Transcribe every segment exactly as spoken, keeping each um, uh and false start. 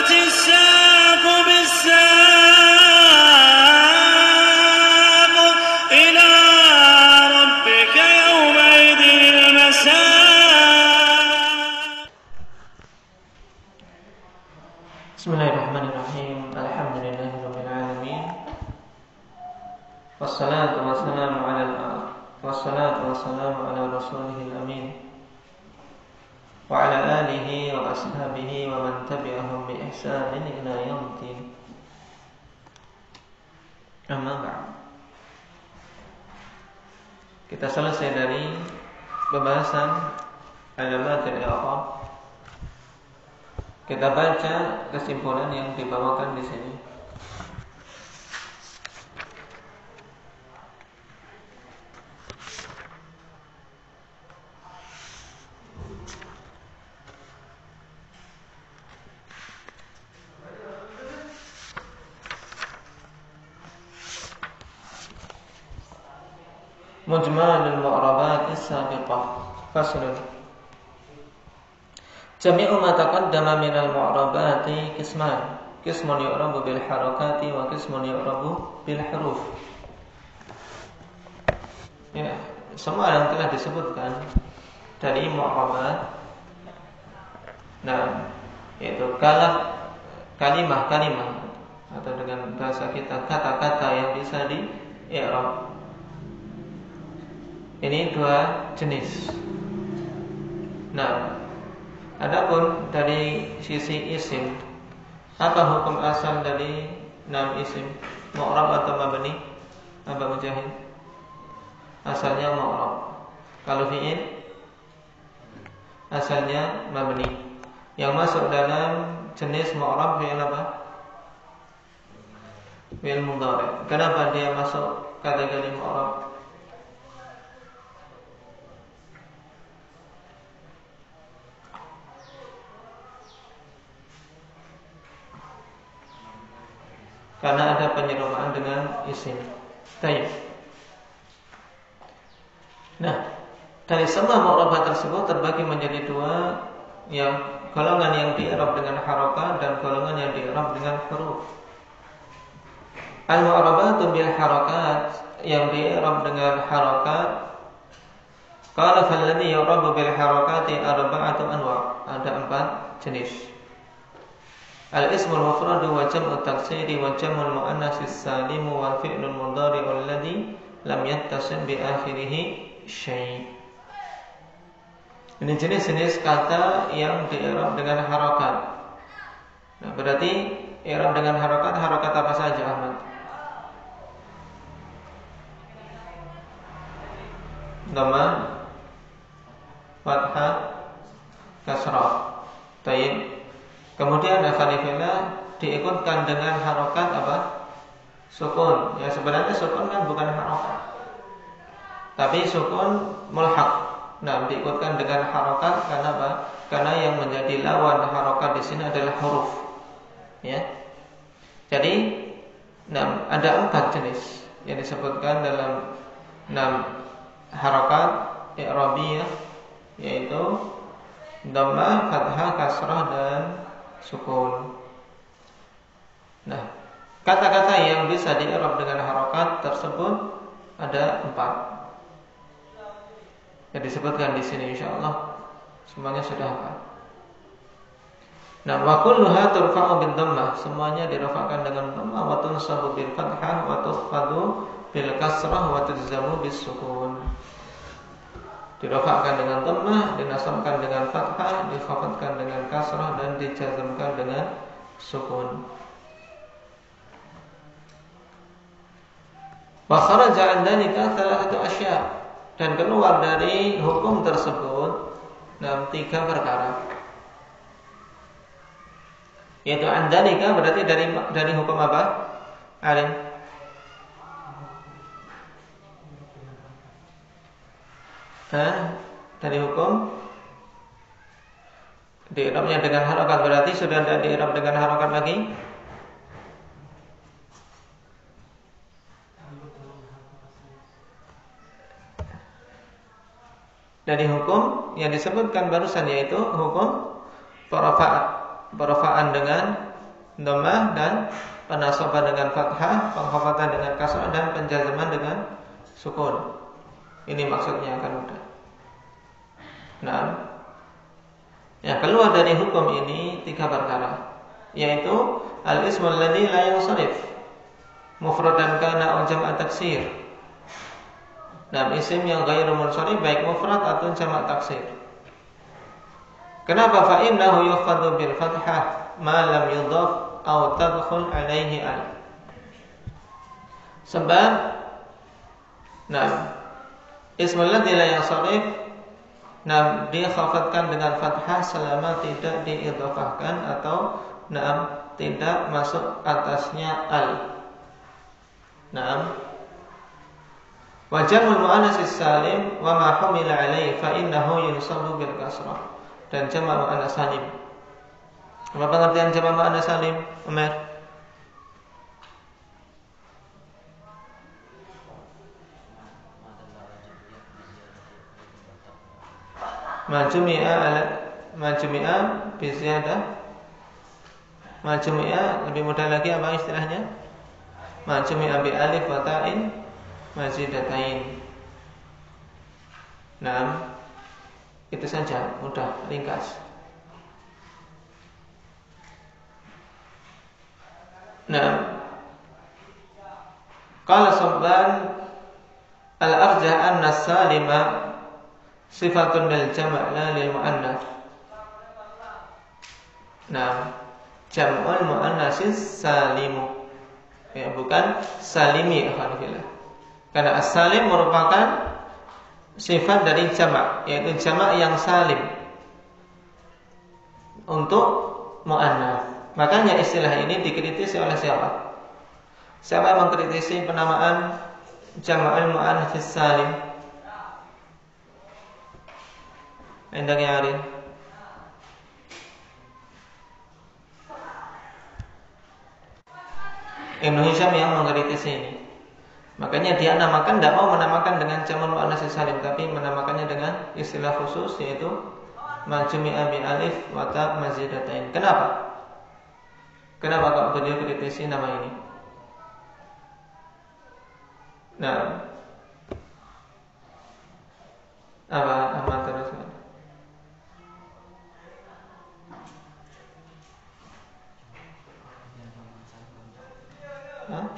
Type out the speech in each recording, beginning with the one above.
والتفت الساق بالساق إلى ربك يومئذ المساق. Bismillahirrahmanirrahim. Alhamdulillahirabbil alamin. Wassalatu wassalamu ala wassalatu wassalamu ala rasulihil amin. Wa ala alihi wa ashabihi wa man tabi'ahum bi ihsanin ila yaumil. Amma ba'd. Kita selesai dari pembahasan alamatul i'rab. Kita baca kesimpulan yang dibawakan di sini. Mujmalul mu'rabat as-sabiqah. Faslun. Jami'u ma taqaddama minal mu'rabati qisman. Qismun yu'rabu bil harakati wa qismun yu'rabu bil huruf. Ya, semua yang telah disebutkan dari mu'rabat, nah, yaitu kalam, kalimah-kalimah atau dengan bahasa kita kata-kata yang bisa di-i'rab. Ini dua jenis. Nah, adapun dari sisi isim, apa hukum asal dari nam isim, mu'rab atau mabni? Apa Mujahid? Asalnya mu'rab. Kalau fi'il asalnya mabni. Yang masuk dalam jenis mu'rab fi'il apa? Fi'il mudhari'. Kenapa dia masuk kategori mu'rab? Karena ada penyerumaan dengan isim. Baik. Nah, dari semua mu'rabat tersebut terbagi menjadi dua, yang golongan yang di-i'rab dengan harakat dan golongan yang di-i'rab dengan huruf. Al-mu'rabatu bil harakat, yang di-i'rab dengan harakat. Qala falladhi yu'rabu bil harakati arba'atu anwa'. Ada empat jenis. Al-ismul mufradu wa jam'ut taksiri wa jam'ul muannatsis salimu wal fi'lul mudhari'ul ladzi lam yattasil bi akhirih syai'. Ini jenis-jenis kata yang di-i'rab dengan harakat. Nah, berarti i'rab dengan harakat, harakat apa saja, Ahmad? Dhamma, fathah, kasrah. Baik. Kemudian afanifillah diikutkan dengan harokat apa? Sukun. Ya, sebenarnya sukun kan bukan harokat, tapi sukun mulhaq. Nah, diikutkan dengan harokat karena apa? Karena yang menjadi lawan harokat di sini adalah huruf. Ya. Jadi, nah, ada empat jenis yang disebutkan dalam enam harokat i'rabiyah, yaitu dhammah, fathah, kasrah, dan sukun. Nah, kata-kata yang bisa di-i'rab dengan harakat tersebut ada empat. Yang disebutkan di sini insyaallah semuanya sudah empat. Nah, wa kulluha turfa'u bil dhammah, semuanya dirafa'kan dengan dhammah, wa tunsabu bil fathah, wa tukhfadu bil kasrah, wa tujzamu bis sukun. Dirafa'kan dengan dhammah, dinasabkan dengan fathah, dikhafadkan dengan kasrah, dan dijazmkan dengan sukun. Wa kharaja an dzalika thalathatu asya', dan keluar dari hukum tersebut dalam tiga perkara. Yaitu an dzalika berarti dari dari hukum apa? Alim. Hah? Dari hukum di-i'rabnya dengan harakat, berarti sudah tidak di-i'rab dengan harakat lagi. Dari hukum yang disebutkan barusan, yaitu hukum perafaan, perafaan dengan dhammah dan penasaban dengan fathah, penghafatan dengan kasrah dan penjazaman dengan sukun. Ini maksudnya akan mudah. Nah, ya keluar dari hukum ini tiga perkara, yaitu al-ismul ladzi la yansharif, mufradan kana aw jam'a taksir. Nah, isim yang ghairu munsharif baik mufrad atau jamak taksir. Kenapa? Fa innahu yukhfadu bil fathah ma lam yudhaf aw tadkhul alaihi al. Sebab nah, ismul ladzi la yansharif nah dikhafatkan dengan fathah selama tidak diidhafahkan atau nah tidak masuk atasnya al. Nah, wa jam'ul muannas salim wa ma humila alaihi fa innahu yunsabu bil kasrah. Dan jamak muannas salim. Apa pengertian jamak muannas salim, Umar? Majmu'a ala majmu'a bi ziyadah. Majmu'a lebih mudah lagi apa istilahnya? Majmu'a bi alif wa ta'in mazidatain. Nah, itu saja, mudah, ringkas. Nah, qala Sabban al-arjah anna salima sifatun lil jama' la lil muannas. Nah, jam'ul muannasis salimu, ya, bukan salimi, alhamdulillah. Karena as-salim merupakan sifat dari jamak, yaitu jamak yang salim untuk muannas. Makanya istilah ini dikritisi oleh siapa? Siapa yang mengkritisi penamaan jama'ul muannats salim? Endang Yarin. Ibnu Hisham yang mengkritisi ini. Makanya dia namakan, tidak mau menamakan dengan jama'ul muannats salim, tapi menamakannya dengan istilah khusus, yaitu majmu'a bi alif wa ta mazidatain. Kenapa? Kenapa kok beliau kritisi nama ini? Nah, apa amat terus? Hah?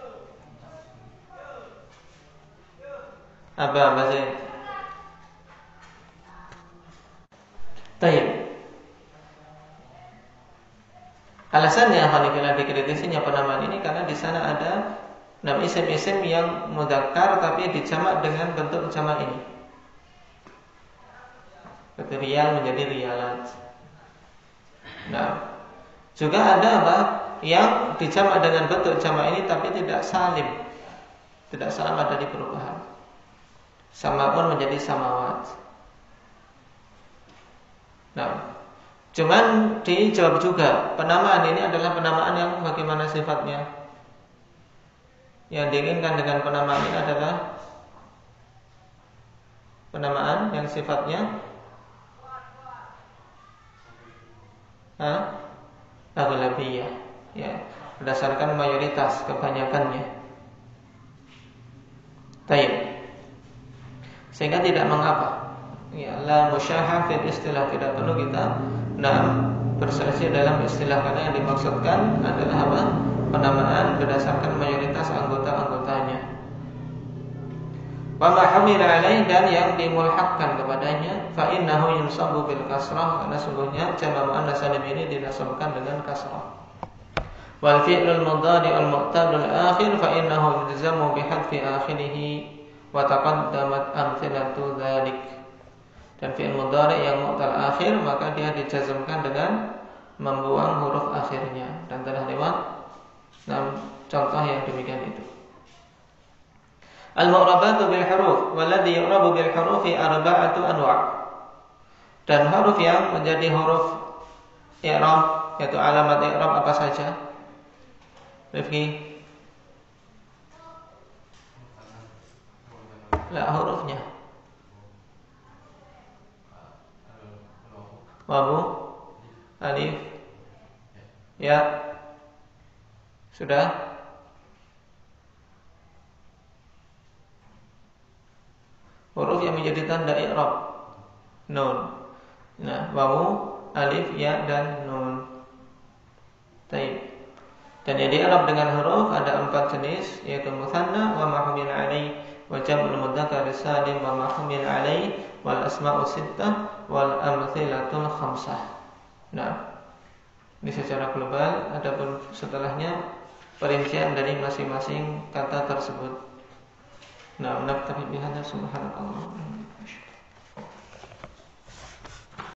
Apa apa sih? Taib. Alasannya Hanifillah dikritisinya penamaan ini karena di sana ada enam isim-isim yang mudzakkar tapi dijamak dengan bentuk jamak ini. Seperti riyal menjadi riyalat. Nah, juga ada apa? Yang dijamak dengan bentuk jamak ini tapi tidak salim. Tidak salam ada di perubahan. Sama pun menjadi samawat. Nah, cuman dijawab juga, penamaan ini adalah penamaan yang bagaimana sifatnya. Yang diinginkan dengan penamaan ini adalah penamaan yang sifatnya aghlabiyah, ya, berdasarkan mayoritas, kebanyakannya. Taib. Sehingga tidak mengapa, ya, la musyahah fil istilah, tidak perlu kita nah berselisih dalam istilah, karena yang dimaksudkan adalah apa? Penamaan berdasarkan mayoritas anggota-anggotanya. Wa ma hamila alaih, dan yang dimulhaqkan kepadanya, fa innahu yunsabu bil kasrah, karena sungguhnya jamak muannats salim ini dinasabkan dengan kasrah. Wal fi'lul mudhari al mu'tadul akhir fa innahu yulzamu bi hadfi akhirih wa taqaddamat amthilatu dzalik. Dan fi'il mudhari yang mu'tal akhir maka dia dijazmkan dengan membuang huruf akhirnya, dan telah lewat enam contoh yang demikian itu. Al-mu'rabatu bil huruf walladhi yu'rabu bil hurufi arba'atu anwa'. Dan huruf yang menjadi huruf i'rab, yaitu alamat i'rab apa saja? Rifki? La, hurufnya. Wawu, alif, ya, Sudah? Huruf yang menjadi tanda i'rab. Nun. Nah, wawu, alif, ya dan nun. Baik. Dan yang i'rab dengan huruf ada empat jenis, yaitu mutsanna wa ma humil alaih wa jam'ul mudzakkar salim wa ma humil alaih wal asma'u sittah wal amtsilatul khamsah. Nah, ini secara global, adapun setelahnya perincian dari masing-masing kata tersebut. Nah, naktafi bihadza subhanallah.